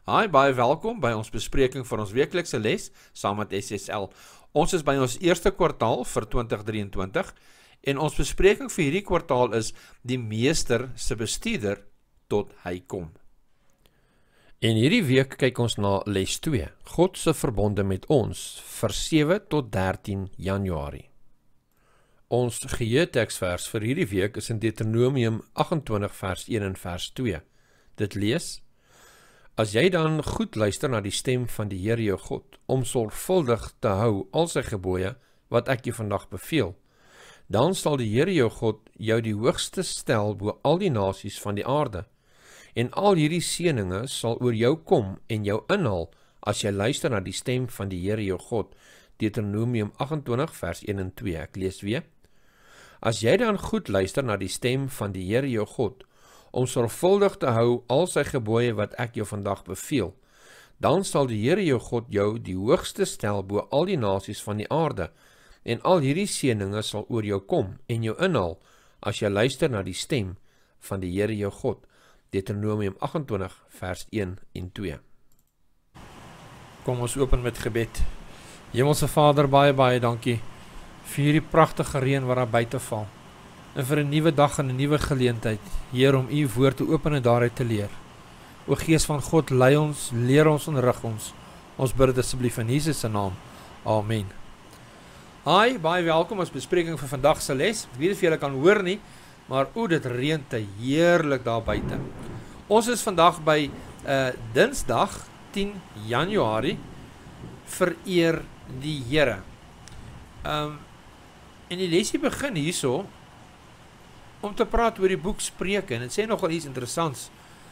Hi, baie welkom by ons bespreking vir ons weeklikse les saam met SSL. Ons is by ons eerste kwartaal vir 2023 en ons bespreking vir hierdie kwartaal is die meester se bestuurder tot hy kom. En hierdie week kyk ons na les 2, God se verbonde met ons, vir 7 tot 13 Januarie. Ons geheue-teksvers vir hierdie week is in Deuteronomium 28 vers 1 en vers 2. Dit lees: As jy dan goed luister na die stem van die Here jou God, om sorgvuldig te hou al sy gebooie, wat ek jou vandag beveel, dan sal die Here jou God jou die hoogste stel bo al die nasies van die aarde, en al hierdie seëninge sal oor jou kom en jou inhaal, as jy luister na die stem van die Here jou God. Deuteronomium 28 vers 1 en 2, ek lees weer. As jy dan goed luister na die stem van die Here jou God, om sorgvuldig te hou al sy gebooie wat ek jou vandag beveel, dan sal die Here jou God jou die hoogste stel bo al die nasies van die aarde, en al hierdie seëninge sal oor jou kom en jou inhaal, as jy luister na die stem van die Here jou God. Deuteronomium 28 vers 1 en 2. Kom ons open met gebed. Hemelse Vader, baie dankie vir hierdie pragtige reën wat daar buite val. En vir 'n nuwe dag en 'n nuwe geleentheid, Heer, om u woord te open en daaruit te leer. O Gees van God, lei ons, leer ons en rig ons. Ons bid dit asseblief in Jesus se naam. Amen. Hi, baie welkom ons bespreking vir vandag se les. Ek weet nie of julle kan hoor nie, maar dit reën te heerlik daar buite. Ons is vandag by Dinsdag 10 Januarie, vereer die Here. En die lesie begin hierso om te praat oor die boek Spreuke, en het sê nogal iets interessants.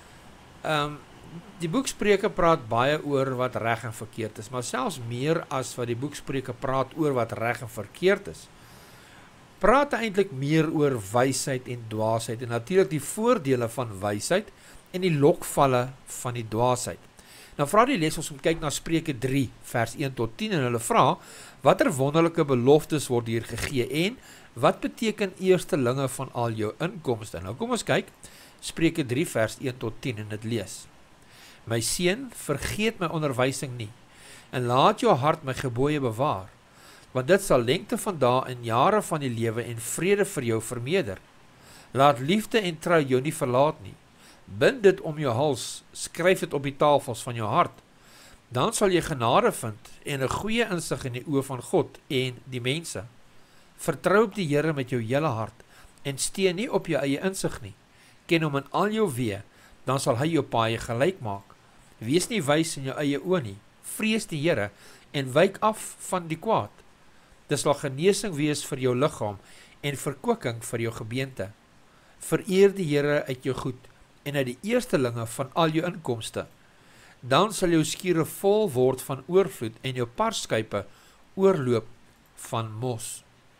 Die boek Spreuke praat baie oor wat reg en verkeerd is, maar selfs meer as wat die boek Spreuke praat oor wat reg en verkeerd is, praat eintlik meer oor wysheid en dwaasheid, en natuurlik die voordele van wysheid en die lokvalle van die dwaasheid. Nou vra die les ons om kyk na Spreuke 3 vers 1 tot 10 en hulle vra, watter wonderlike beloftes word hier gegee en wat beteken eerstelinge van al jou inkomste? Nou kom ons kyk, Spreuke 3 vers 1 tot 10 en dit lees. My seun, vergeet my onderwysing nie, en laat jou hart my gebooie bewaar, want dit sal lengte van dae en jare van die lewe en vrede vir jou vermeerder. Laat liefde en trou jou nie verlaat nie. Bind dit om jou hals, skryf dit op die tafels van jou hart. Dan sal jy genade vind en 'n goeie insig in die oë van God en die mense. Vertrou op die Here met jou hele hart en steun nie op jou eie insig nie. Ken hom in al jou weë, dan sal hy jou paaie gelyk maak. Wees nie wys in jou eie oë nie. Vrees die Here en wyk af van die kwaad. Dit sal genesing wees vir jou liggaam en verkwikking vir jou gebeente. Vereer die Here uit jou goed en uit die eerstelinge van al jou inkomste. Dan sal jou skure vol word van oorvloed en jou parskype oorloop van mos.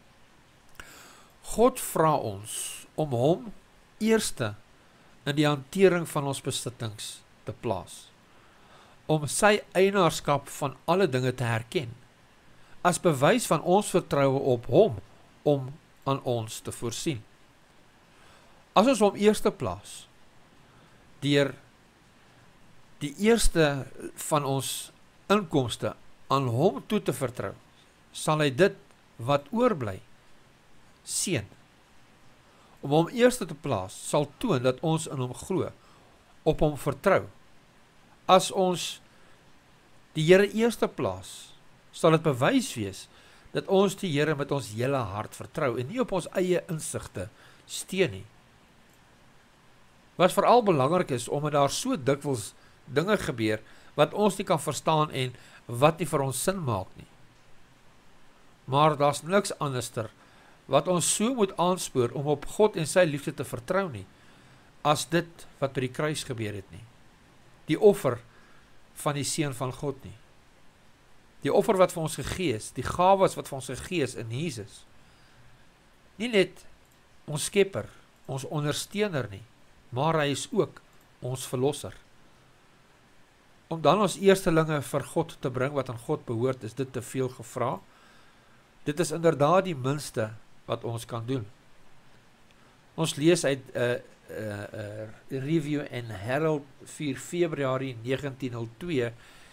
God vra ons om hom eerste in die hantering van ons besittings te plaas, om sy eienaarskap van alle dinge te herken, as bewys van ons vertroue op hom om aan ons te voorsien. As ons hom eerste plaas, deur die eerste van ons inkomste aan hom toe te vertrou, sal hy dit wat oorbly seën. Om hom eerste te plaas sal toon dat ons in hom glo, op hom vertrou. As ons die Here eerste plaas, sal dit bewys wees dat ons die Here met ons hele hart vertrou en nie op ons eie insigte steun nie. Wat veral belangrik is, omdat daar so dikwels dinge gebeur wat ons nie kan verstaan en wat nie vir ons sin maak nie. Maar daar's niks anderster wat ons so moet aanspoor om op God en sy liefde te vertrou nie, as dit wat by die kruis gebeur het nie. Die offer van die Seun van God nie. Die offer wat vir ons gegee is, die gawes wat vir ons gegee is in Jesus. Nie net ons skepper, ons ondersteuner nie, maar hy is ook ons verlosser. Om dan ons eerstelinge vir God te bring wat aan God behoort, is dit te veel gevra. Dit is inderdaad die minste wat ons kan doen. Ons lees uit Review en Herald 4 Februarie 1902,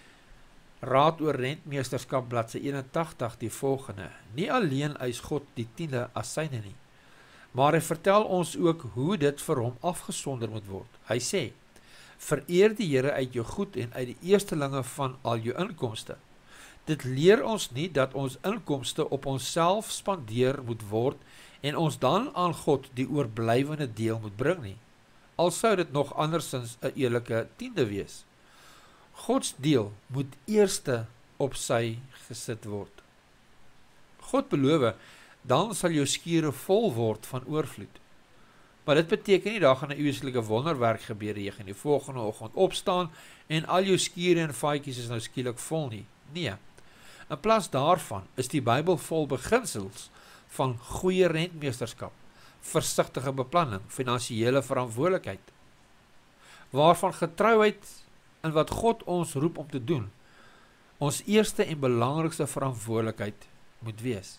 Raad oor Rentmeesterskap bladsy 81 die volgende: nie alleen eis God die 10de as syne nie, maar hy vertel ons ook hoe dit vir hom afgesonder moet word. Hy sê: vereer die Here uit jou goed en uit die eerstelinge van al jou inkomste. Dit leer ons nie dat ons inkomste op onsself spandeer moet word en ons dan aan God die oorblywende deel moet bring nie. Al sou dit nog andersins 'n eerlike 10de wees. Gods deel moet eerste op sy gesit word. God beloof, dan sal jou skure vol word van oorvloed. Maar dit beteken nie, daar gaan 'n uselike wonderwerk gebeur, jy gaan die volgende oggend opstaan en al jou skure en vaatjies is nou skielik vol nie. Nee, in plaas daarvan is die Bybel vol beginsels van goeie rentmeesterskap, versigtige beplanning, finansiële verantwoordelikheid, waarvan getrouheid in wat God ons roep om te doen, ons eerste en belangrikste verantwoordelikheid moet wees.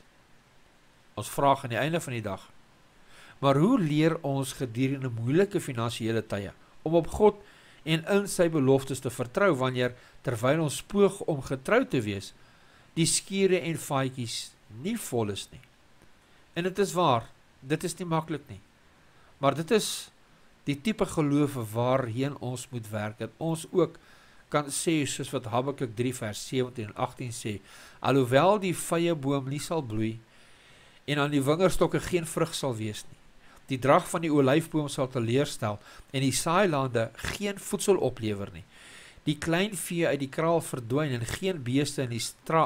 Ons vraag aan die einde van die dag: maar hoe leer ons gedurende moeilike finansiële tye om op God en in sy beloftes te vertrou wanneer, terwyl ons poog om getrou te wees, die skure en vaatjies nie vol is nie? En dit is waar, dit is nie maklik nie, maar dit is die tipe geloof waarheen ons moet werk, dat ons ook kan sê, soos wat Habakuk 3 vers 17 en 18 sê: alhoewel die vyeboom nie sal bloei en aan die wingerstokke geen vrug sal wees nie, die drag van die olyfboom sal teleurstel en die saailande geen voedsel oplewer nie, die klein vee uit die kraal verdwyn en geen beeste in die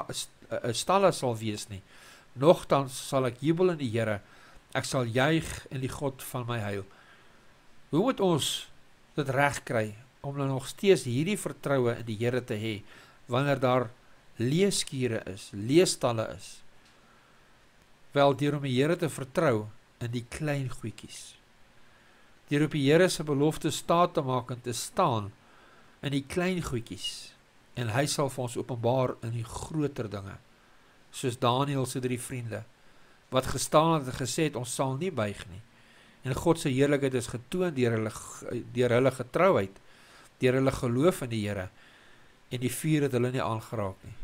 stalle sal wees nie, nogtans sal ek jubel in die Here, ek sal juig in die God van my heil. Hoe moet ons dit reg kry om dan nog steeds hierdie vertroue in die Here te hê wanneer daar leë skure is, leë stalle is? Wel, deur om die Here te vertrou in die klein goedjies. Deur op die Here se belofte staat te maak en te staan in die klein goedjies. En hy sal vir ons openbaar in die groter dinge. Soos Daniël se 3 vriende, wat gestaan het en gesê het, ons sal nie buig nie. En God se heerlikheid is getoon deur hulle getrouheid, deur hulle geloof in die Here, en die vuur het hulle nie aangeraak nie.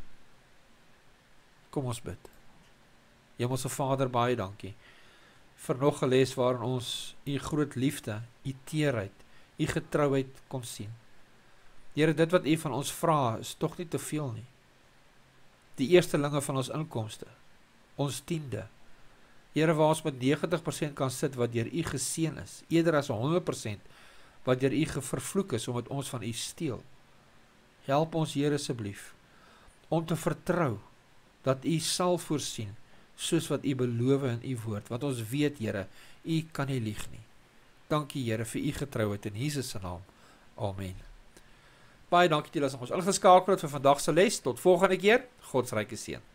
Kom ons bid. Hemelse Vader, baie dankie vir nog 'n les waarin ons u groot liefde, u teerheid, u getrouheid kon sien. Here, dit wat u van ons vra is tog nie te veel nie. Die eerstelinge van ons inkomste, ons 10de. Here, waar ons met 90% kan sit wat deur u geseën is, eerder as 100% wat deur u vervloek is omdat ons van u steel. Help ons, Here, asseblief, om te vertrou dat u sal voorsien, soos wat u beloof in u woord, want ons weet, Here, u kan nie lieg nie. Dankie, Here, vir u getrouheid in Jesus se naam. Amen. Baie dankie dat julle ons ingeskakel het vir vandag se les. Tot volgende keer. God se ryke seën.